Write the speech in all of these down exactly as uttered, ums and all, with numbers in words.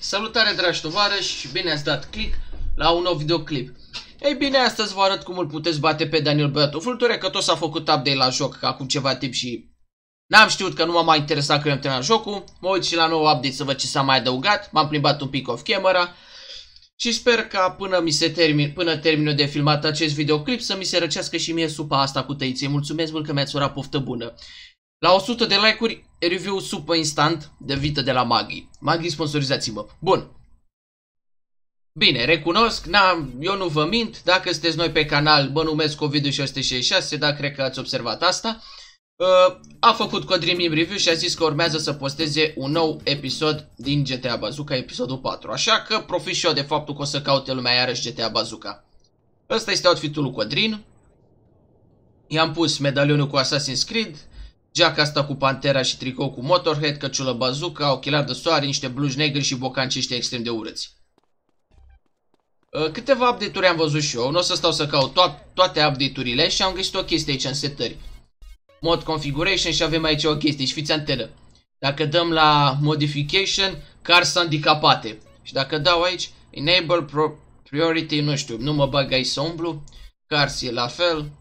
Salutare dragi tovarăși și bine ați dat click la un nou videoclip. Ei bine, astăzi vă arăt cum îl puteți bate pe Daniel Băiatul Vulture, că tot s-a făcut update la joc acum ceva timp și n-am știut, că nu m-a mai interesat când am terminat jocul. Mă uit și la nou update să văd ce s-a mai adăugat, m-am plimbat un pic off camera și sper ca până mi se termin, până termin de filmat acest videoclip să mi se răcească și mie supa asta cu tăiței. Mulțumesc mult că mi-ați urat poftă bună. La o sută de like-uri, review supă instant de vită de la Maggi. Maggi, sponsorizați-mă. Bun. Bine, recunosc, n-am, eu nu vă mint. Dacă sunteți noi pe canal, mă numesc Ovidiu șase sute șaizeci și șase, dar cred că ați observat asta. Uh, a făcut Codrin Mim review și a zis că urmează să posteze un nou episod din G T A Bazooka, episodul patru. Așa că profit și eu de faptul că o să caute lumea iarăși G T A Bazooka. Ăsta este outfit-ul lui Codrin. I-am pus medalionul cu Assassin's Creed, geaca asta cu Pantera și tricou cu Motorhead, căciulă bazooka, ochelari de soare, niște blugi negri și bocanci ăștia extrem de urâți. Câteva update-uri am văzut și eu, nu o să stau să caut to toate update-urile și am găsit o chestie aici în setări. Mod configuration și avem aici o chestie și fiți antenă. Dacă dăm la modification, cars handicapate. Și dacă dau aici, enable pro priority, nu știu, nu mă bag aici să umblu. Cars e la fel.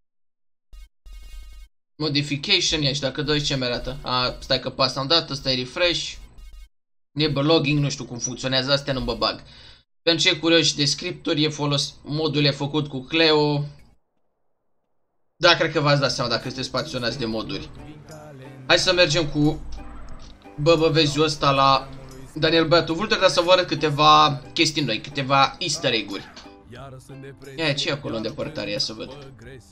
Modification, ia și dacă dă ce mi-arată. A, stai că pe asta am dat, ăsta e refresh. Enable logging, nu știu cum funcționează, astea nu mă bag. Pentru cei curioși de scripturi, e folos, modul e făcut cu Cleo. Da, cred că v-ați dat seama dacă sunteți pasionați de moduri. Hai să mergem cu băbăveziul ăsta la Daniel Băiatul Vulture, dar să vă arăt câteva chestii noi, câteva easter egg-uri. Ia, ce e acolo în depărtare? Ia să văd.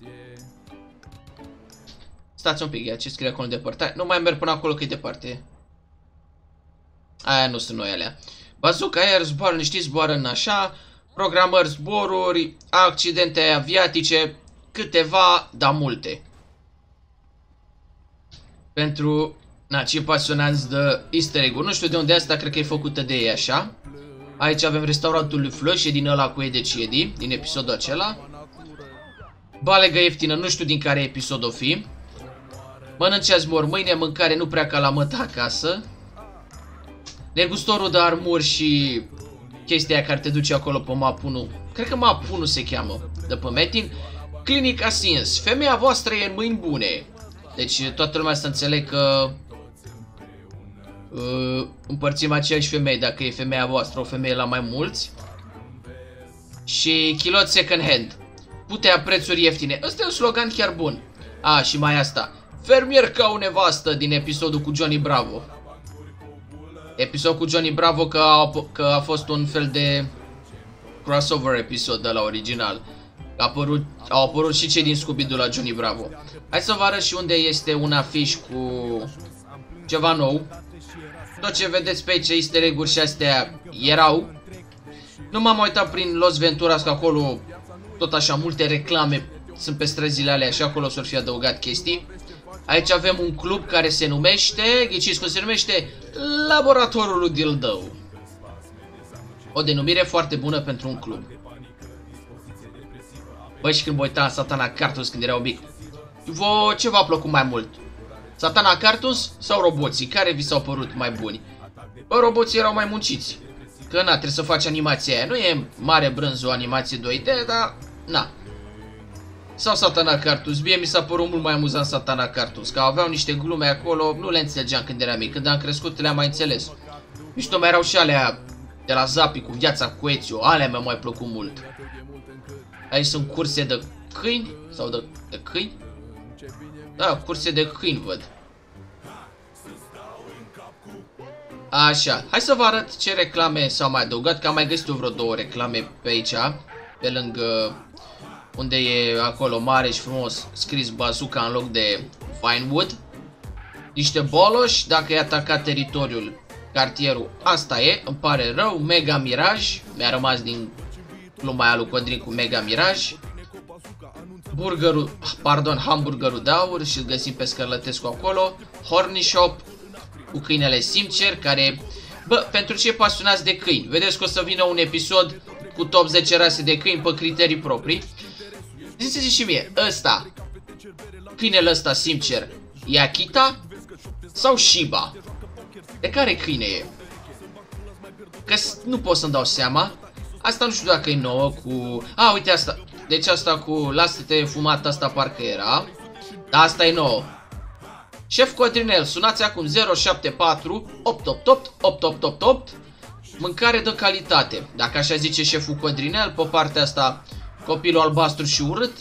Stați un pic, ia, ce scrie acolo în depărtare? Nu mai merg până acolo că e departe. Aia nu sunt noi alea. Bazooka aer, zboară, știți, zboară în așa. Programări, zboruri, accidente aviatice. Câteva, dar multe. Pentru, na, cei pasionați de easter egg-uri. Nu știu de unde e asta, cred că e făcută de ei așa. Aici avem restaurantul lui Flush, e din ăla cu Ede și Edi, din episodul acela. Balegă ieftină, nu știu din care episod o fi. Mănânci azi mor mâine, mâncare nu prea ca la măta acasă. Negustorul de armuri și chestia care te duce acolo pe map unu. Cred că map unu se cheamă, de pe Metin. Clinica Sins, femeia voastră e în mâini bune. Deci toată lumea să înțeleg că uh, împărțim aceeași femei dacă e femeia voastră, o femeie la mai mulți. Și kilot second hand, putea prețuri ieftine. Ăsta e un slogan chiar bun. A, și mai asta, fermier ca o nevastă, din episodul cu Johnny Bravo. Episod cu Johnny Bravo, că a, că a fost un fel de crossover episod de la original. A apărut, au apărut și cei din Scooby-Doo la Johnny Bravo. Hai să vă arăt și unde este un afiș cu ceva nou. Tot ce vedeți pe aici, easter egg-uri și astea erau. Nu m-am uitat prin Los Venturas, că acolo tot așa multe reclame sunt pe străzile alea și acolo s-or fi adăugat chestii. Aici avem un club care se numește, ghiciți cum se numește, Laboratorul lui Dildău. O denumire foarte bună pentru un club. Băi, și când mă uitam Satana Cartoons când era mic, vă, ce v-a plăcut mai mult? Satana Cartoons sau roboții? Care vi s-au părut mai buni? Bă, roboții erau mai munciți. Că na, trebuie să faci animația aia. Nu e mare brânză o animație doi D, dar na. Sau Satana Cartoons. Mie mi s-a părut mult mai amuzant Satana Cartoons, că aveau niște glume acolo, nu le înțelegeam când eram mic. Când am crescut le-am mai înțeles. Mișto mai erau și alea de la Zapi cu Viața cu Ezio. Alea mi-au mai plăcut mult. Aici sunt curse de câini sau de, de câini? Da, curse de câini văd. Așa, hai să vă arăt ce reclame s-au mai adăugat, că am mai găsit vreo două reclame pe aici, pe lângă unde e acolo mare și frumos scris Bazooka în loc de Vinewood. Niște boloși, dacă e atacat teritoriul, cartierul, asta e, îmi pare rău. Mega Mirage, mi-a rămas din gluma aia lui Codrin cu Mega Mirage. Burgerul, pardon, hamburgerul de aur și îl găsim pe Scărlătescu acolo. Horny Shop cu câinele Simcer, care, bă, pentru cei pasionați de câini, vedeți că o să vină un episod cu top zece rase de câini pe criterii proprii. Ziceți și mie, ăsta, câinele ăsta Simcer, e Akita sau Shiba? De care câine e? Că nu pot să-mi dau seama. Asta nu știu dacă e nouă cu... A, uite asta. Deci asta cu lasă-te fumat, asta parcă era. Dar asta e nouă. Șef Codrinel, sunați acum zero șapte patru opt opt opt opt opt opt opt. Mâncare de calitate. Dacă așa zice șeful Codrinel, pe partea asta copilul albastru și urât.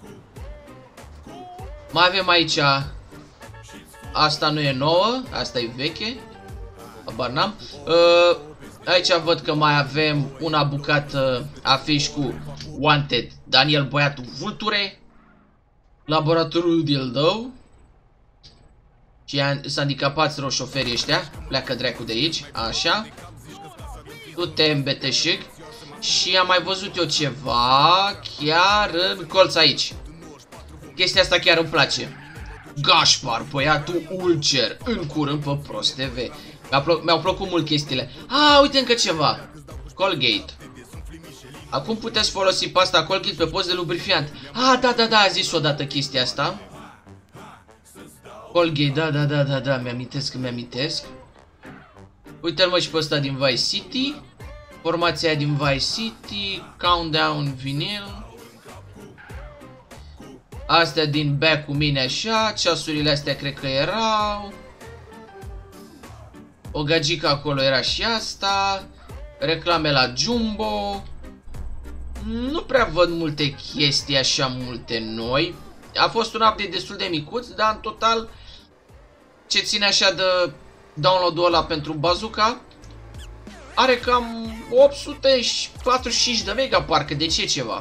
Mai avem aici. Asta nu e nouă, asta e veche. Habar n-am. Uh, aici văd că mai avem una bucată afiș cu Wanted Daniel Băiatul Vulture. Laboratorul Dildău. Și s-a handicapați rău șoferii ăștia. Pleacă dracu de aici. Așa. Du-te în beteșic. Și am mai văzut eu ceva chiar în colț aici. Chestia asta chiar îmi place. Gașpar, băiatul Ulcer, în curând pe Prost T V. Mi-au plăcut mult chestiile. Ah, uite încă ceva. Colgate. Acum puteți folosi pasta Colgate pe post de lubrifiant. Ah, da, da, da, a zis odată chestia asta. Colgate, da, da, da, da, da, mi-amintesc, mi-amintesc. Uite-l mă și pe ăsta din Vice City. Formația din Vice City. Countdown Vinyl. Astea din back cu mine așa. Ceasurile astea cred că erau. O gagică acolo era și asta. Reclame la Jumbo. Nu prea văd multe chestii așa multe noi. A fost un update destul de micuț, dar în total ce ține așa de download-ul ăla pentru Bazooka are cam opt sute patruzeci și cinci de mega parcă, de ce ceva.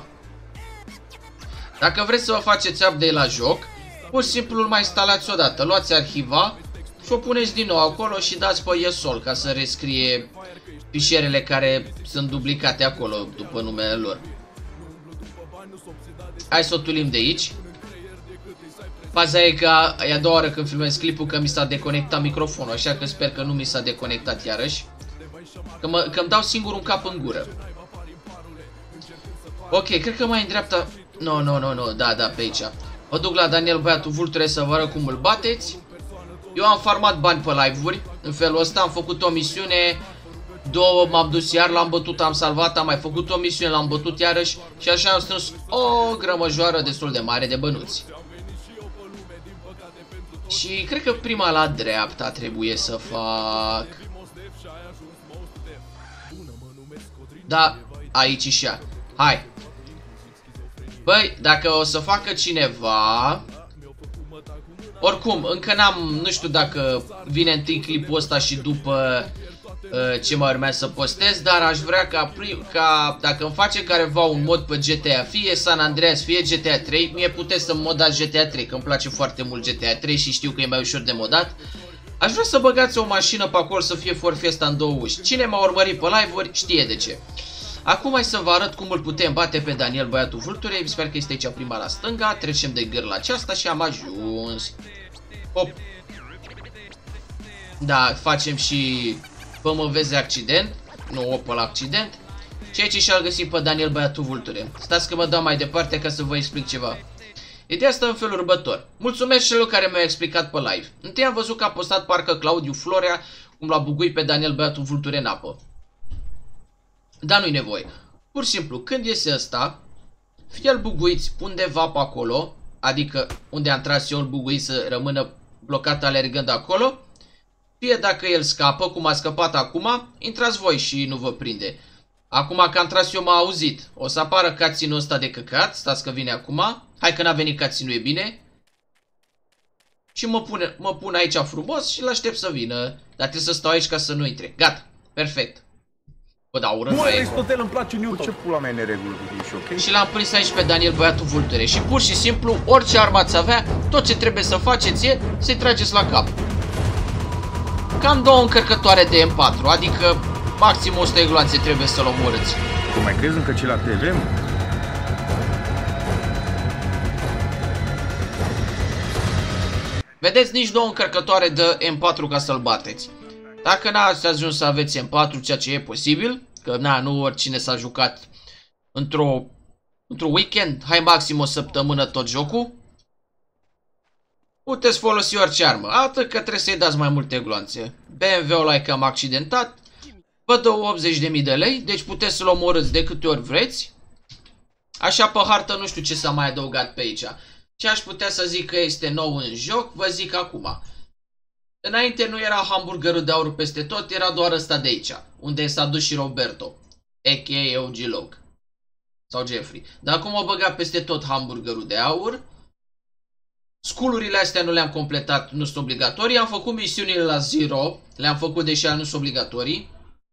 Dacă vreți să vă faceți update la joc, pur și simplu îl mai instalați odată, luați arhiva și o puneți din nou acolo și dați pe yes all ca să rescrie fișierele care sunt duplicate acolo după numele lor. Hai să o tulim de aici. Paza e că e a doua oară când filmez clipul că mi s-a deconectat microfonul, așa că sper că nu mi s-a deconectat iarăși. Că mă, că îmi dau singur un cap în gură. Ok, cred că mai în dreapta... Nu, nu, nu, nu, da, da, pe aici. Mă duc la Daniel Băiatul Vulture să vă arăt cum îl bateți. Eu am farmat bani pe live-uri. În felul ăsta am făcut o misiune. Două m-am dus iar, l-am bătut, am salvat, am mai făcut o misiune, l-am bătut iarăși. Și așa am strâns o grămăjoară destul de mare de bănuți. Și cred că prima la dreapta trebuie să fac. Da, aici și ea. Hai. Băi, dacă o să facă cineva... Oricum, încă n-am... Nu știu dacă vine întâi clipul ăsta și după uh, ce mai urmează să postez. Dar aș vrea ca, prim, ca dacă îmi face careva un mod pe G T A, fie San Andreas, fie G T A trei, mie puteți să-mi modați G T A trei, că îmi place foarte mult G T A trei și știu că e mai ușor de modat. Aș vrea să băgați o mașină pe acolo să fie For Fiesta în două uși. Cine m-a urmărit pe live-uri știe de ce. Acum hai să vă arăt cum îl putem bate pe Daniel Băiatul Vulture. Sper că este aici prima la stânga. Trecem de gârla aceasta și am ajuns. Hop. Da, facem și P M V Z accident. Nu, Opel accident. Și aici și-al găsit pe Daniel Băiatul Vulture. Stați că mă dau mai departe ca să vă explic ceva. Ideea asta în felul următor. Mulțumesc celor care mi-au explicat pe live. Întâi am văzut că a postat parcă Claudiu Florea cum l-a buguit pe Daniel Băiatul Vulture în apă. Dar nu-i nevoie. Pur și simplu, când iese ăsta, fie-l buguiți undeva pe acolo, adică unde am tras eu, îl buguit să rămână blocat alergând acolo, fie dacă el scapă, cum a scăpat acum, intrați voi și nu vă prinde. Acum că am tras eu m-a auzit. O să apară cutscene-ul ăsta de căcat, stați că vine acum. Hai că n-a venit cutscene-ul, e bine. Și mă, pune, mă pun aici frumos și l-aștept să vină. Dar trebuie să stau aici ca să nu intre. Gata, perfect. Bă, da, urât Bă, Aristotel, îmi place Newton. Ce pula mea e neregulă, ești ok? Și l-am prins aici pe Daniel Băiatul Vulture. Și pur și simplu, orice armă ați avea, tot ce trebuie să faceți e să-i trageți la cap. Cam două încărcătoare de M patru, adică maxim o sută de gloanțe trebuie să-l omorâți. Tu mai crezi încă ce la T V? Vedeți, nici două încărcătoare de M patru ca să-l bateți. Dacă n-ați ajuns să aveți M patru, ceea ce e posibil, că na, nu oricine s-a jucat într-o într-un weekend, hai maxim o săptămână tot jocul, puteți folosi orice armă, atât că trebuie să-i dați mai multe gloanțe. B M W-ul ăla e cam accidentat, vă dă optzeci de mii de lei, deci puteți să-l omorâți de câte ori vreți. Așa pe hartă nu știu ce s-a mai adăugat pe aici. Ce aș putea să zic că este nou în joc, vă zic acum. Înainte nu era hamburgerul de aur peste tot, era doar ăsta de aici, unde s-a dus și Roberto, a k a. O G Log. Sau Jeffrey. Dar acum au băgat peste tot hamburgerul de aur. Sculurile astea nu le-am completat, nu sunt obligatorii. Am făcut misiunile la zero, le-am făcut deși nu sunt obligatorii.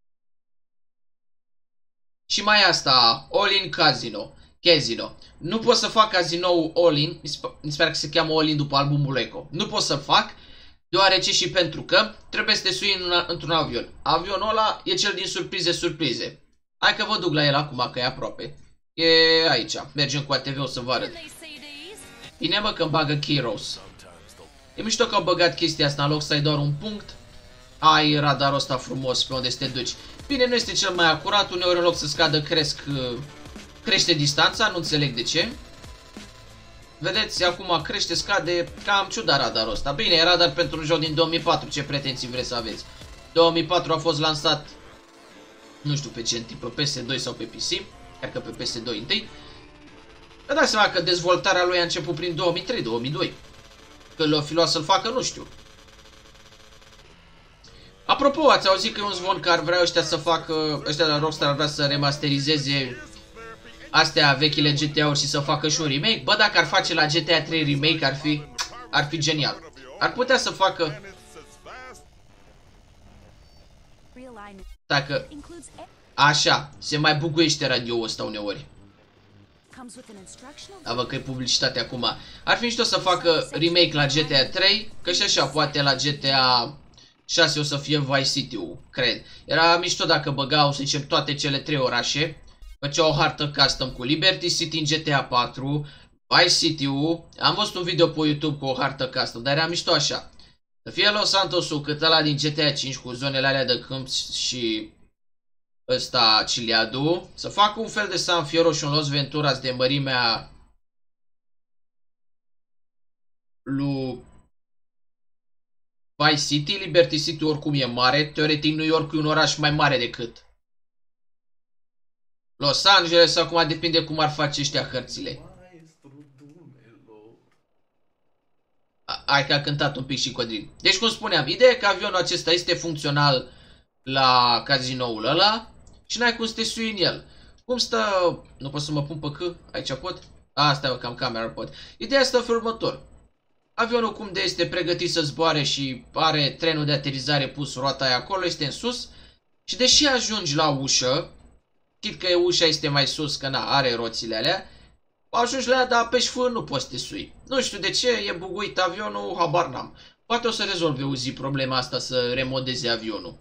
Și mai asta, All-in Casino. Casino. Nu pot să fac casino All-in, mi sper că se cheamă All-in după albumul Echo. Nu pot să fac, deoarece și pentru că trebuie să te sui într-un avion. Avionul ăla e cel din surprize, surprize. Hai că vă duc la el acum, că e aproape. E aici. Mergem cu A T V-ul să vă arăt. Bine mă că îmi bagă Keyros. E mișto că au băgat chestia asta, în loc să ai doar un punct. Ai radarul ăsta frumos pe unde să te duci. Bine, nu este cel mai acurat, uneori în loc să scadă cresc, crește distanța, nu înțeleg de ce. Vedeți, acum crește, scade, cam ciudat radarul ăsta. Bine, e radar pentru un joc din două mii patru, ce pretenții vreți să aveți? două mii patru a fost lansat, nu știu pe ce tip, pe P S doi sau pe P C, cred că pe P S doi întâi. Vă dați seama că dezvoltarea lui a început prin două mii trei două mii doi. Că l-o fi luat să-l facă, nu știu. Apropo, ați auzit că e un zvon că ar vrea ăștia să facă, ăștia de la Rockstar ar vrea să remasterizeze astea vechile G T A-uri și să facă și un remake? Bă, dacă ar face la G T A trei remake ar fi, ar fi genial. Ar putea să facă... Dacă... Așa, se mai buguiește radio-ul ăsta uneori. Da, văd că e publicitate acum. Ar fi mișto să facă remake la G T A trei, că și așa poate la G T A șase o să fie Vice City-ul, cred. Era mișto dacă băgau, să zicem, toate cele trei orașe. Făceau o hartă custom cu Liberty City în G T A patru, Vice City-ul. Am văzut un video pe YouTube cu o hartă custom, dar era mișto așa. Să fie Los Santos-ul cât ăla din G T A cinci cu zonele alea de câmp și ăsta Ciliadu. Să facă un fel de San Fierro și un Los Venturas de mărimea lui Vice City. Liberty City oricum e mare. Teoretic New York e un oraș mai mare decât Los Angeles. Acum depinde cum ar face ăștia hărțile. Hai că a cântat un pic și Codrin. Deci cum spuneam, ideea e că avionul acesta este funcțional la cazinoul ăla și n-ai cum să te sui în el. Cum stă... Nu pot să mă pun pe C? Aici pot? A, stai, cam camera pot. Ideea stă în felul următor. Avionul cum de este pregătit să zboare și are trenul de aterizare pus, roata aia acolo, este în sus. Și deși ajungi la ușă, chit că ușa este mai sus, că na, are roțile alea, ajungi la ea, dar apeși F, nu poți să te sui. Nu știu de ce, e buguit avionul, habar n-am. Poate o să rezolve o zi problema asta, să remodeze avionul.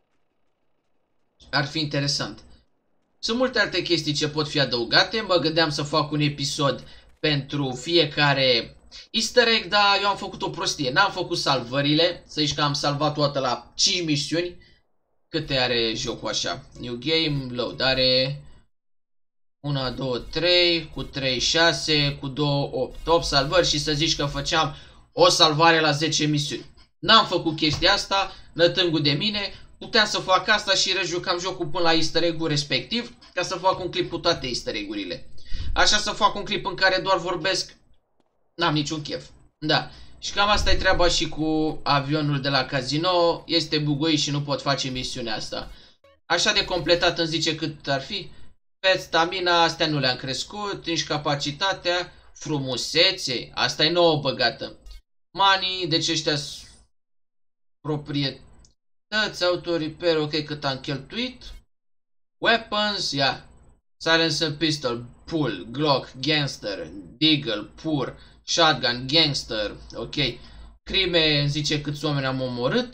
Ar fi interesant. Sunt multe alte chestii ce pot fi adăugate. Mă gândeam să fac un episod pentru fiecare easter egg, dar eu am făcut o prostie. N-am făcut salvările. Să zici că am salvat toată la cinci misiuni. Câte are jocul așa? New game, load. Are unu, doi, trei, cu trei, șase, cu doi, opt. opt salvări și să zici că făceam o salvare la zece misiuni. N-am făcut chestia asta, nătângul de mine. Puteam să fac asta și rejucam jocul până la easter egg-ul respectiv, ca să fac un clip cu toate easter egg-urile. Așa să fac un clip în care doar vorbesc, n-am niciun chef. Da. Și cam asta e treaba și cu avionul de la casino. Este buguit și nu pot face misiunea asta. Așa de completat îmi zice cât ar fi. Pe stamina, astea nu le-am crescut, nici capacitatea, frumusețe, asta e nouă băgată. Money, deci ăștia sunt proprietăți, auto repair, ok, cât am cheltuit. Weapons, ia. Yeah. Silencer pistol, pull, Glock, gangster, deagle, pur, shotgun, gangster, ok. Crime, zice câți oameni am omorât.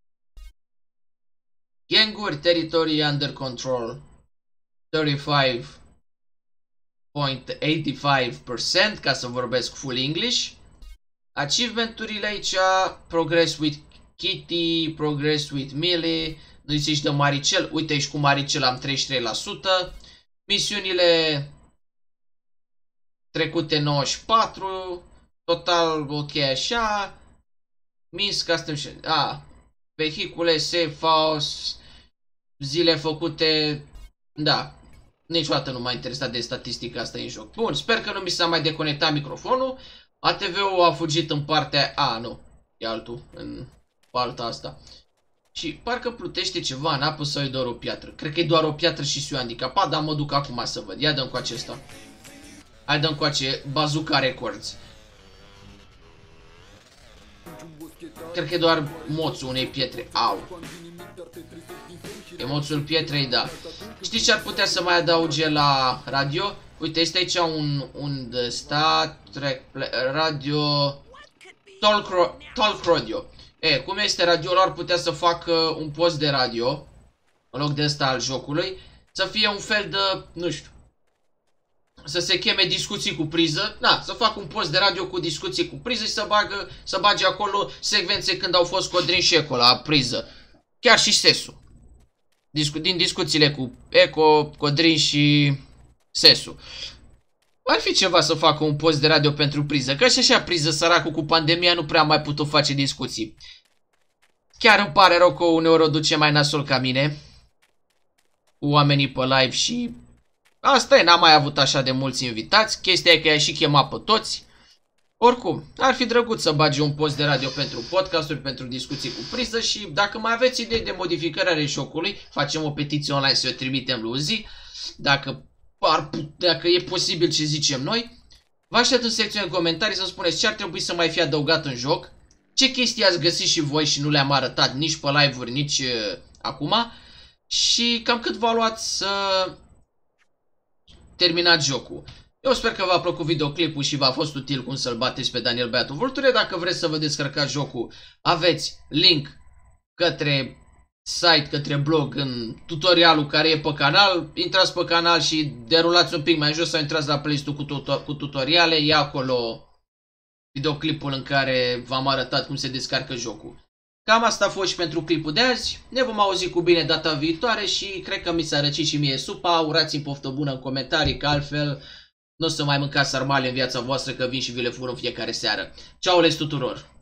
Ganguri, territory under control. treizeci și cinci virgulă optzeci și cinci la sută ca să vorbesc full English. Achievement-urile aici, progress with Kitty, progress with Millie, nu zici de Maricel, uite și cu Maricel am treizeci și trei la sută. Misiunile trecute nouăzeci și patru, total ok așa. Means custom, a, vehicule, safe house, zile făcute, da, niciodată nu m-a interesat de statistica asta în joc. Bun, sper că nu mi s-a mai deconectat microfonul. A T V-ul a fugit în partea, a, nu, e altul, în partea asta. Și parcă plutește ceva în apă sau e doar o piatră. Cred că e doar o piatră și sunt handicapat, dar mă duc acum să văd. Ia dăm cu acesta. Hai dăm cu ace Bazooka Records. Cred că e doar moțul unei pietre. Au. E moțul pietrei, da. Știți ce ar putea să mai adauge la radio? Uite, este aici un, un Star Trek radio Talk, Talk Radio. E, cum este radio-ul, ar putea să facă un post de radio în loc de ăsta al jocului, să fie un fel de, nu știu, să se cheme discuții cu priză, na, să facă un post de radio cu discuții cu priză și să bagă, să bage acolo secvențe când au fost Codrin și Eco la priză. Chiar și Sesu. Discu din discuțiile cu Eco, Codrin și Sesu. Ar fi ceva să facă un post de radio pentru priză, că și așa priză săracul cu pandemia nu prea mai putut face discuții. Chiar îmi pare rău că uneori o duce mai nasol ca mine, cu oamenii pe live și asta e, n-am mai avut așa de mulți invitați, chestia e că i-ai și chemat pe toți. Oricum, ar fi drăguț să bagi un post de radio pentru podcasturi, pentru discuții cu priză și dacă mai aveți idei de modificare ale jocului, facem o petiție online să o trimitem lui Uzi, dacă Ar, dacă e posibil ce zicem noi. Vă aștept în secțiunea în comentarii să-mi spuneți ce ar trebui să mai fie adăugat în joc, ce chestii ați găsit și voi și nu le-am arătat nici pe live-uri, nici uh, acum, și cam cât v-a luat să terminați jocul. Eu sper că v-a plăcut videoclipul și v-a fost util cum să-l bateți pe Daniel Băiatul Vulture. Dacă vreți să vă descărcați jocul, aveți link către site, către blog în tutorialul care e pe canal. Intrați pe canal și derulați un pic mai jos sau intrați la playlist-ul cu, tuto cu tutoriale. E acolo videoclipul în care v-am arătat cum se descarcă jocul. Cam asta a fost și pentru clipul de azi. Ne vom auzi cu bine data viitoare și cred că mi s-a răcit și mie supa. Urați-mi poftă bună în comentarii, că altfel nu o să mai mâncați sarmale în viața voastră, că vin și vi le fur în fiecare seară. Ceau les tuturor!